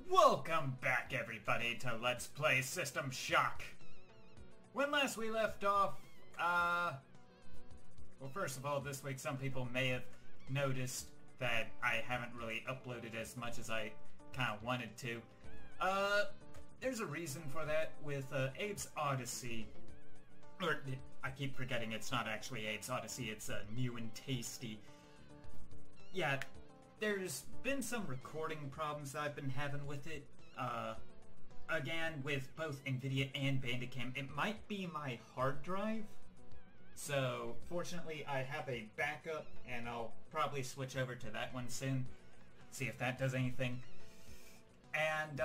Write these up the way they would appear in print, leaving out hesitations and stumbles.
Welcome back, everybody, to Let's Play System Shock. When last we left off, well, first of all, this week some people may have noticed that I haven't really uploaded as much as I kind of wanted to. There's a reason for that with Abe's Odyssey. Or, I keep forgetting it's not actually Abe's Odyssey, it's New and Tasty. Yeah, there's been some recording problems that I've been having with it. Again, with both NVIDIA and Bandicam. It might be my hard drive. So, fortunately, I have a backup, and I'll probably switch over to that one soon. See if that does anything. And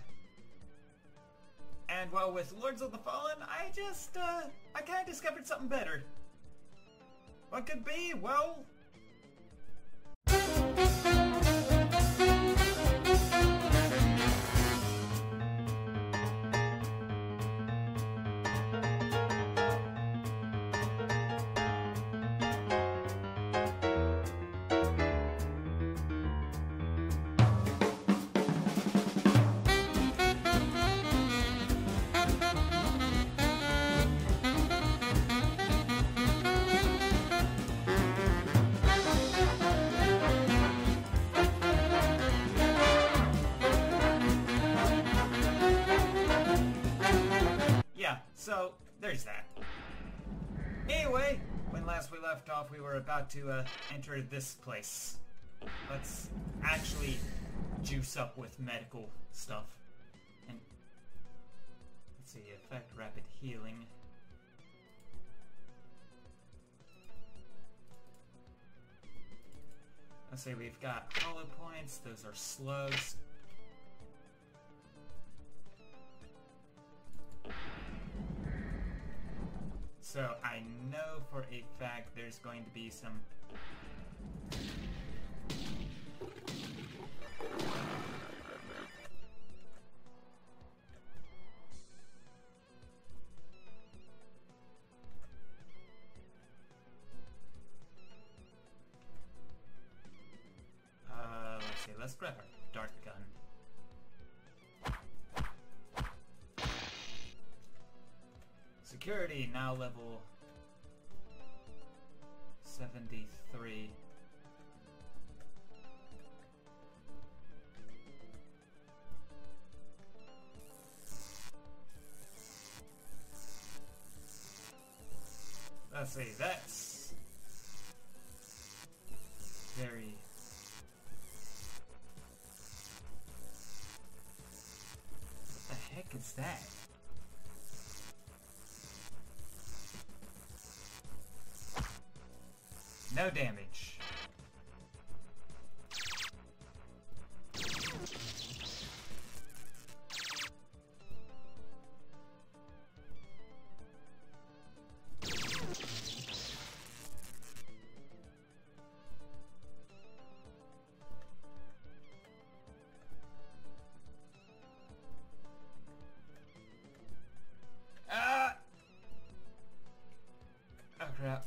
well, with Lords of the Fallen, I kind of discovered something better. What could be? Well... So, there's that. Anyway, when last we left off, we were about to enter this place. Let's actually juice up with medical stuff. And let's see, effect rapid healing. Let's see, we've got hollow points, those are slugs. So I know for a fact there's going to be some... let's see, let's grab our dart gun. Security now level 73. Let's see, that's very... What the heck is that? No damage. Ah! Oh crap.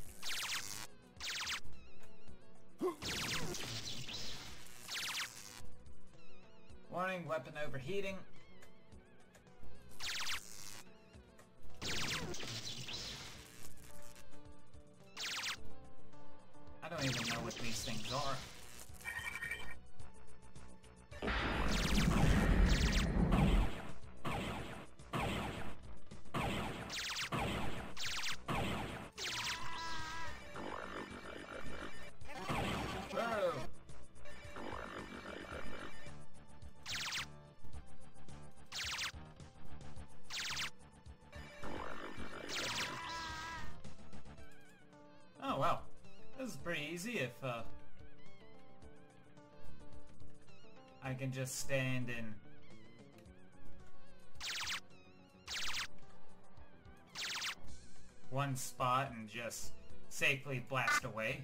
Warning, weapon overheating. I don't even know what these things are. Whoa! Oh, well. This is pretty easy if, I can just stand in one spot and just safely blast away.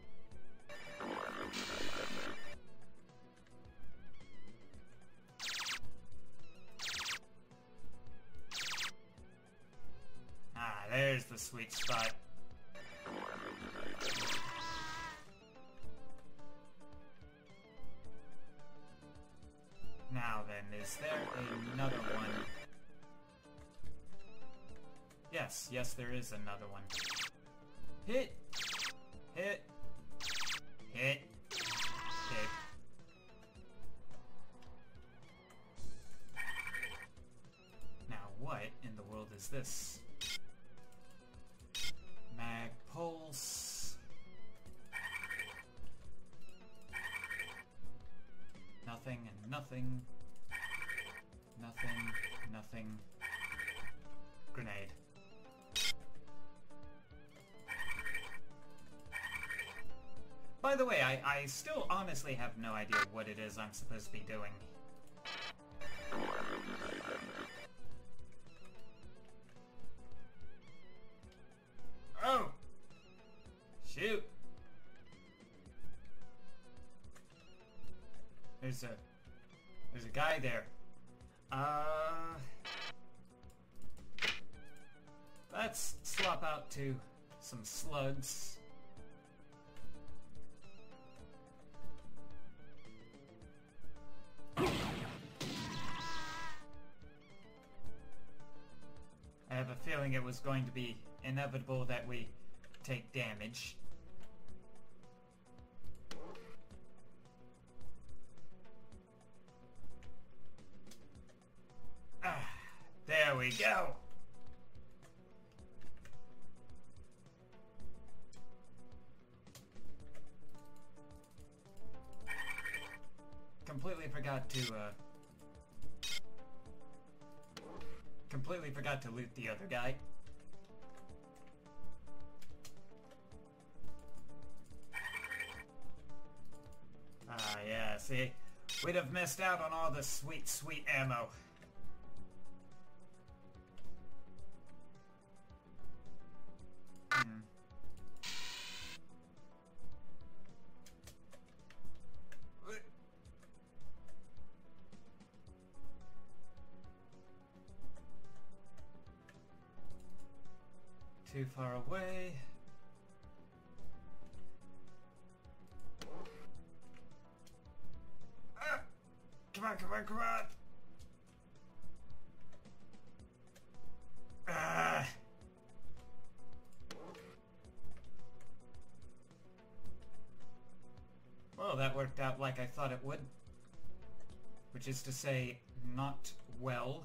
Ah, there's the sweet spot. Now then, is there another one? Yes, there is another one. Hit! Hit! Hit! Hit. Now what in the world is this? Mag Pulse. Nothing and nothing. Nothing, nothing. Grenade. By the way, I still honestly have no idea what it is I'm supposed to be doing. Oh! Shoot! There's a guy there. Let's swap out to some slugs. I have a feeling it was going to be inevitable that we take damage. There we go! Completely forgot to loot the other guy. Yeah, see? We'd have missed out on all the sweet, sweet ammo. Too far away. Come on, come on, come on! Well, that worked out like I thought it would. Which is to say, not well.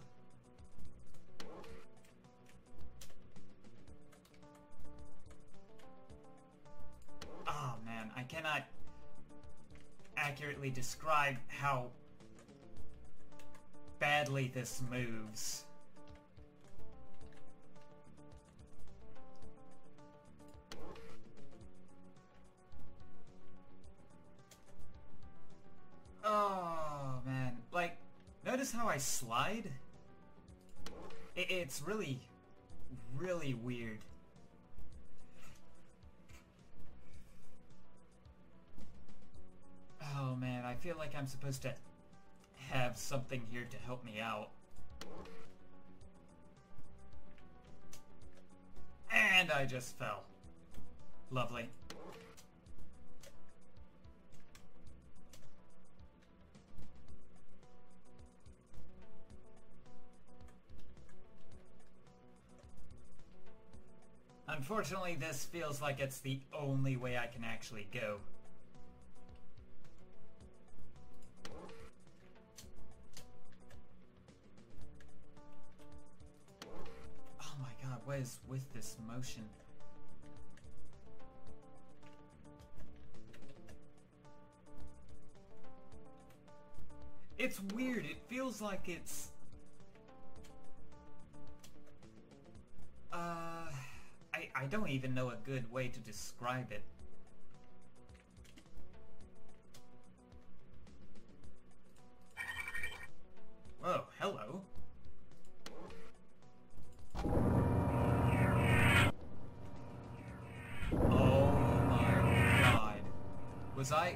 Oh man, I cannot accurately describe how badly this moves. Oh man, like, notice how I slide? It's really, really weird. Oh man, I feel like I'm supposed to have something here to help me out. And I just fell. Lovely. Unfortunately, this feels like it's the only way I can actually go. Oh my god, what is with this motion? It's weird, it feels like it's... I don't even know a good way to describe it. Whoa, hello. Oh my god. Was I...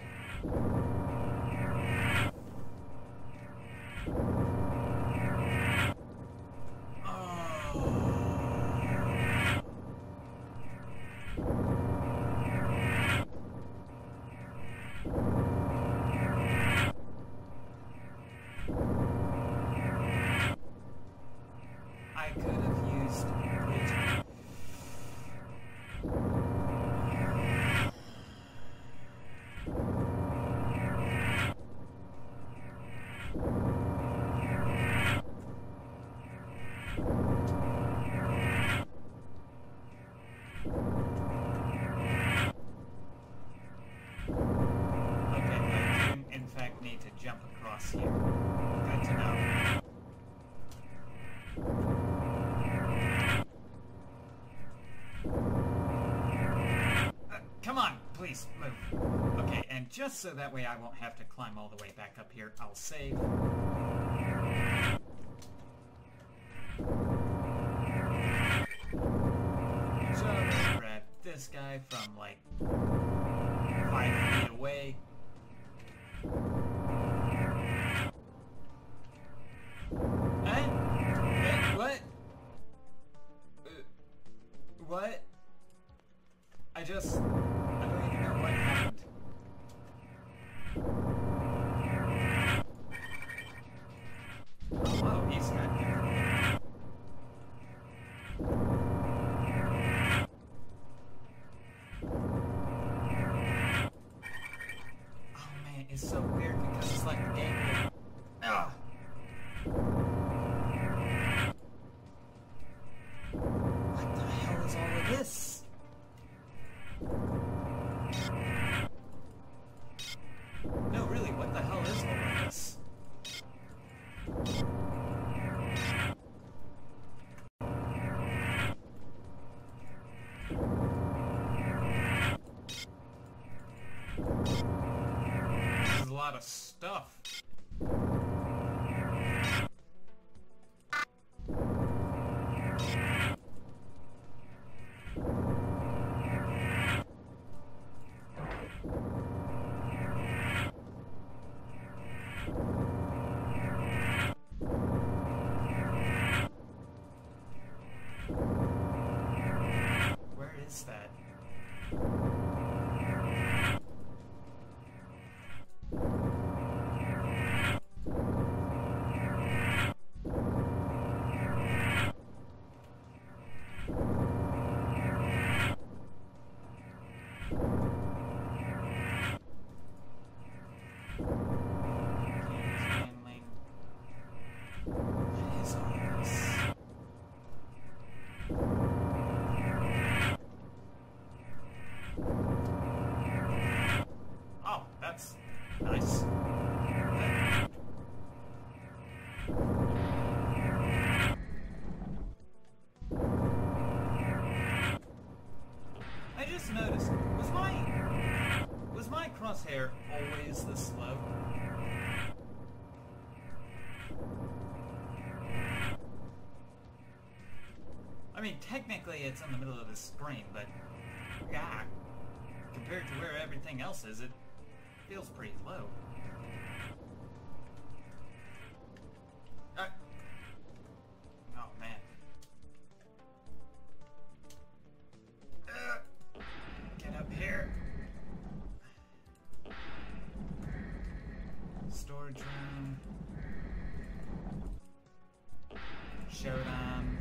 Okay, I do in fact need to jump across here. Good to know. Come on, please, move. Okay, and just so that way I won't have to climb all the way back up here, I'll save. So I'm gonna grab this guy from like 5 feet away. What? What? I don't even know what happened. Oh, he's got different. Oh man, it's so weird because it's like the game. Ugh. What the hell is all of this? No, really, what the hell is all of this? This is a lot of stuff. Where is that? Oh, that's nice. I just noticed, was my crosshair always this slow? I mean, technically it's in the middle of the screen, but yeah, compared to where everything else is, it feels pretty low. Oh man. Get up here. Storage room. Showdown.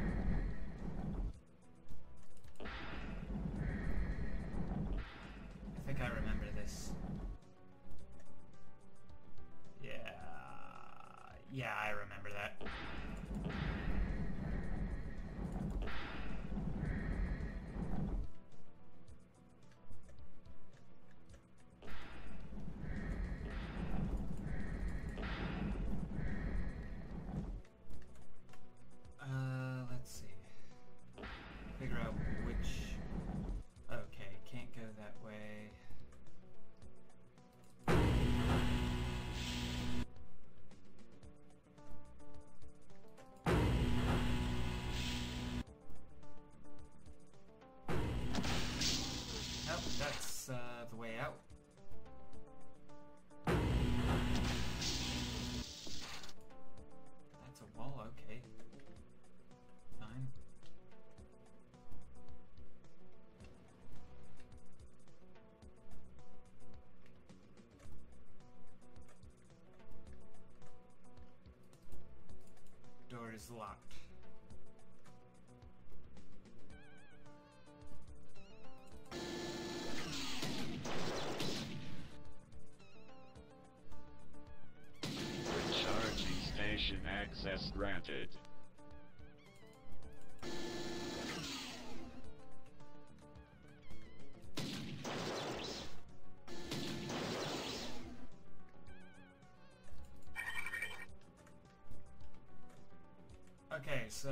I think I remember this. Yeah, I remember that. Let's see. Figure out which... Okay, can't go that way. Nope, that's the way out. That's a wall, okay. Fine. Door is locked. Mission access granted. Okay, so...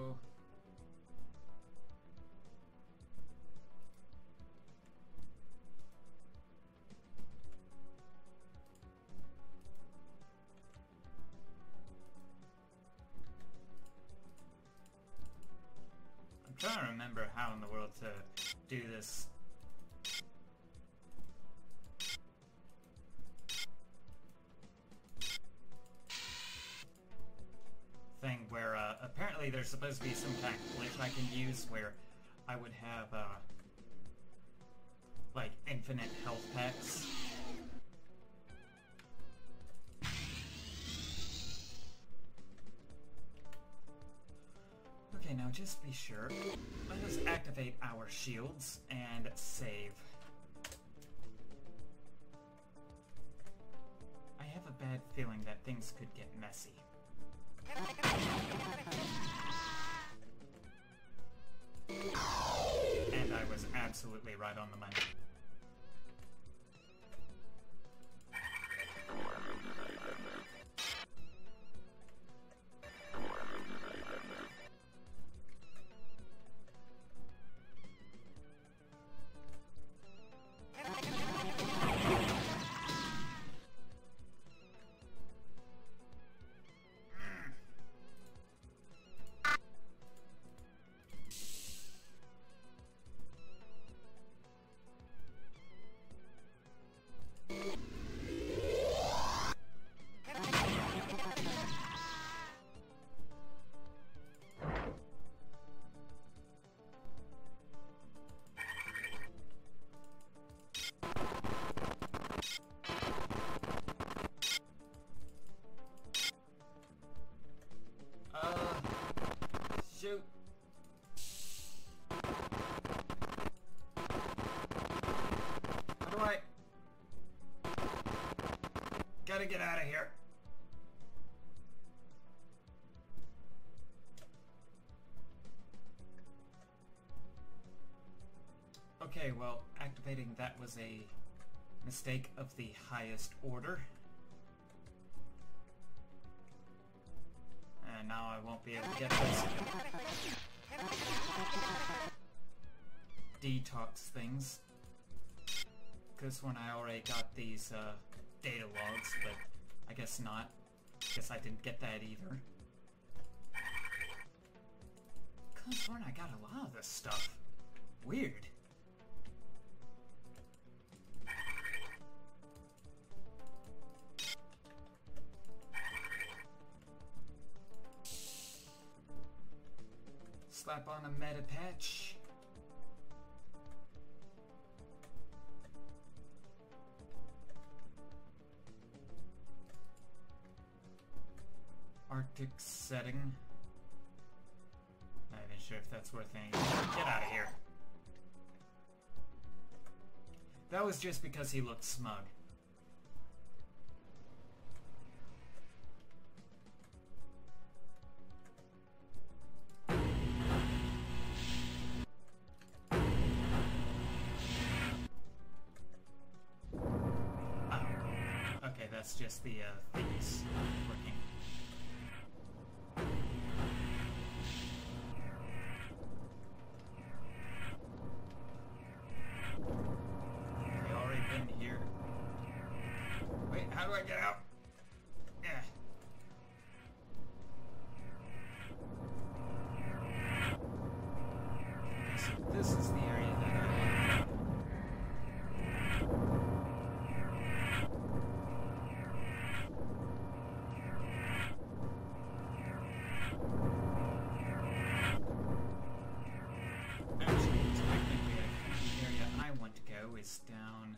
I'm trying to remember how in the world to do this. Thing where apparently there's supposed to be some kind of glitch I can use where I would have like infinite health packs. Okay, now just be sure. Let us activate our shields and save. I have a bad feeling that things could get messy. And I was absolutely right on the money. Shoot. How do I... Gotta get out of here. Okay, well, activating that was a mistake of the highest order. And now I won't be able to get those detox things. Because when I already got these data logs, but I guess not. Guess I didn't get that either. Because when I got a lot of this stuff. Weird. Slap on a meta patch. Arctic setting. Not even sure if that's worth anything. Get out of here. That was just because he looked smug. Okay, that's just the things working. I've already been here. Wait, how do I get out? Yeah. Okay, so this is the area that I... is down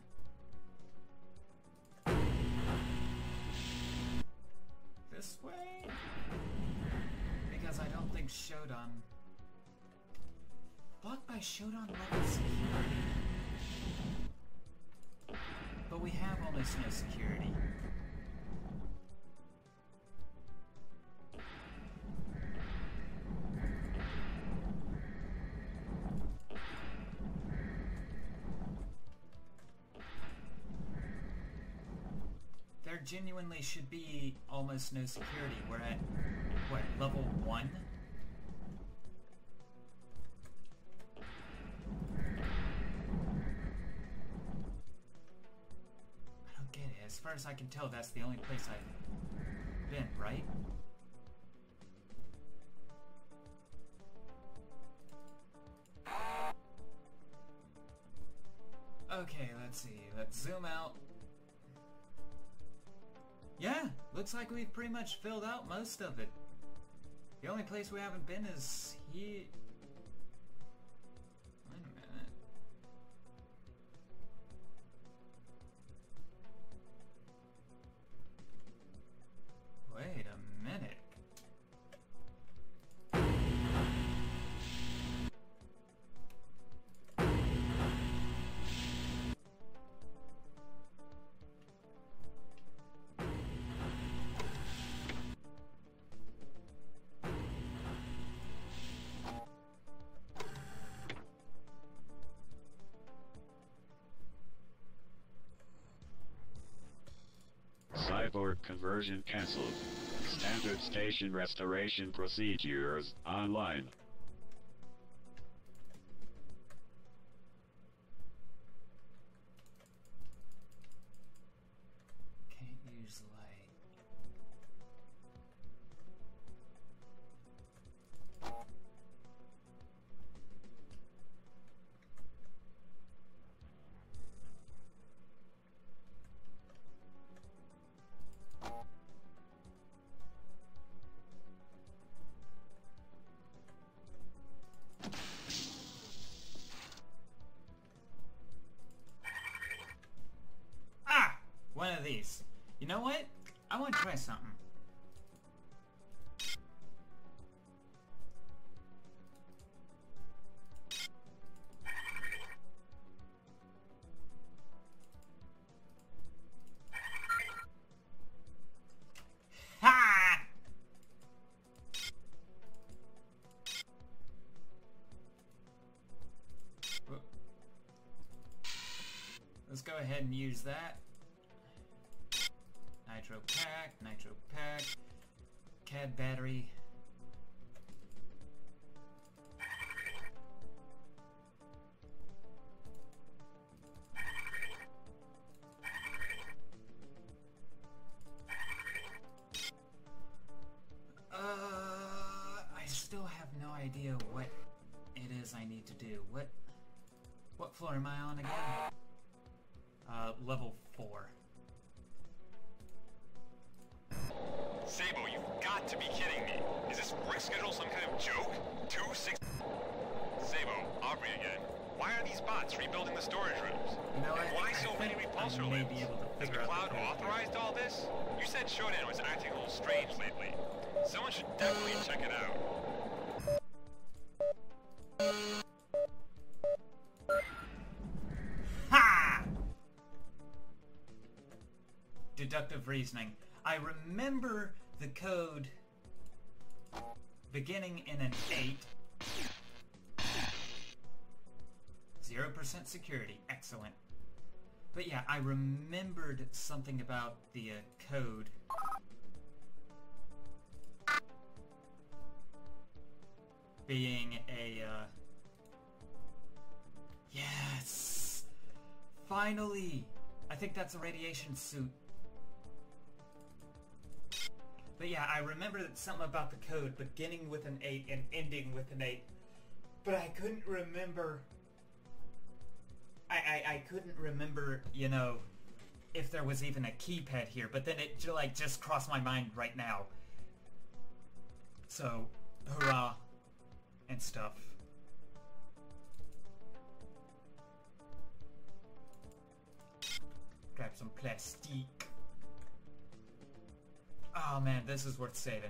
this way? Because I don't think Shodan... Blocked by Shodan level security. But we have almost no security. genuinely should be almost no security. We're at, what, level 1? I don't get it. As far as I can tell, that's the only place I've been, right? Okay, let's see. Let's zoom out. Yeah, looks like we've pretty much filled out most of it. The only place we haven't been is here. Wait a minute. Wait a minute. Cyborg conversion cancelled. Standard station restoration procedures online. Can't use light. One of these. You know what? I want to try something. Ha! Let's go ahead and use that. Nitro pack, CAD battery. I still have no idea what it is I need to do. What floor am I on again? Level 4. Sabo, you've got to be kidding me. Is this work schedule some kind of joke? 2-6... Sabo, Aubrey again. Why are these bots rebuilding the storage rooms? You know what? Why so many repulsor labels? Has Has McLeod authorized all this? You said Shodan was acting a little strange lately. Someone should definitely check it out. Ha! Deductive reasoning. I remember the code beginning in an 8. 0% security. Excellent. But yeah, I remembered something about the code. Being a, yes! Finally! I think that's a radiation suit. But yeah, I remember that something about the code beginning with an 8 and ending with an 8. But I couldn't remember... I couldn't remember, you know, if there was even a keypad here. But then it, like, just crossed my mind right now. So, hurrah. And stuff. Grab some plastique. Oh man, this is worth saving.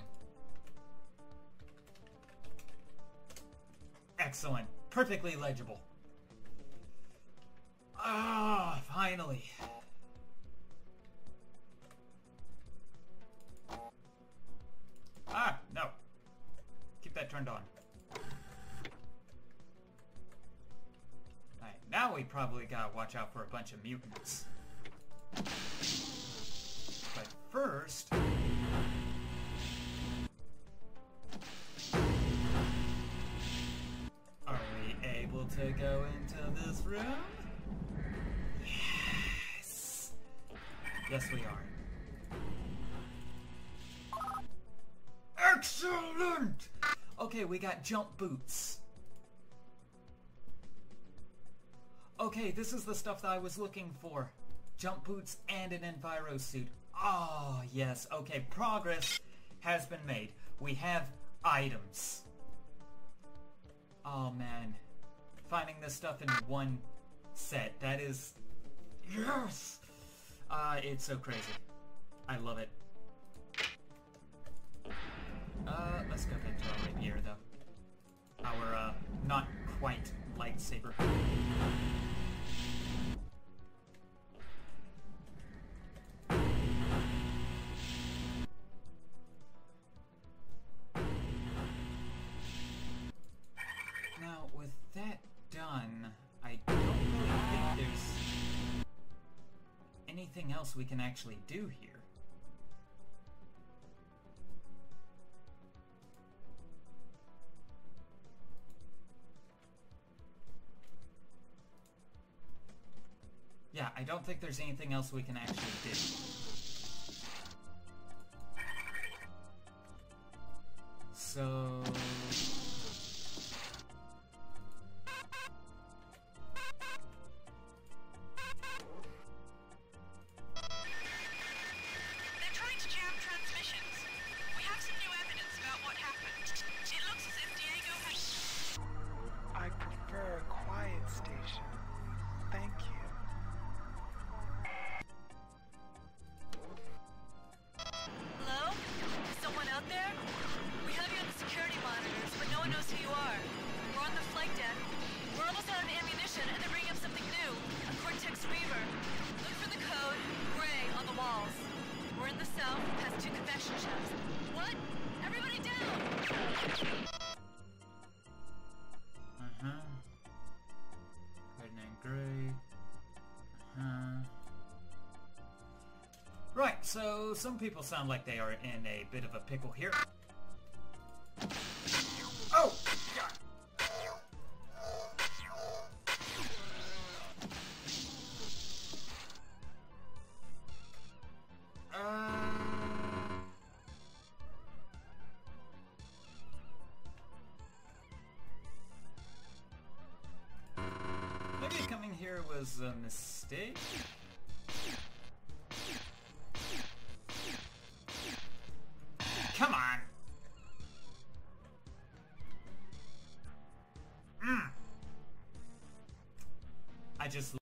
Excellent. Perfectly legible. Ah, finally. Ah, no. Keep that turned on. Alright, now we probably gotta watch out for a bunch of mutants. But first... Are we able to go into this room? Yes! Yes, we are. Excellent! Okay, we got jump boots. Okay, this is the stuff that I was looking for. Jump boots and an Enviro suit. Oh, yes. Okay, progress has been made. We have items. Oh, man. Finding this stuff in one set. That is... Yes! It's so crazy. I love it. Let's go back to our rapier, though. Our, not quite lightsaber. Now, with that done, I don't really think there's anything else we can actually do here. Yeah, I don't think there's anything else we can actually do. So... They're trying to jam transmissions. We have some new evidence about what happened. It looks as if Diego has... I prefer a quiet station. Thank you. Hello? Is someone out there? We have you on the security monitors, but no one knows who you are. We're on the flight deck. We're almost out of ammunition, and they're bringing up something new. A Cortex Reaver. Look for the code, gray, on the walls. We're in the south, past 2 convection shafts. What? Everybody down! Ferdinand Gray. Right, so some people sound like they are in a bit of a pickle here. Oh! God. Maybe coming here was a mistake? Come on! I just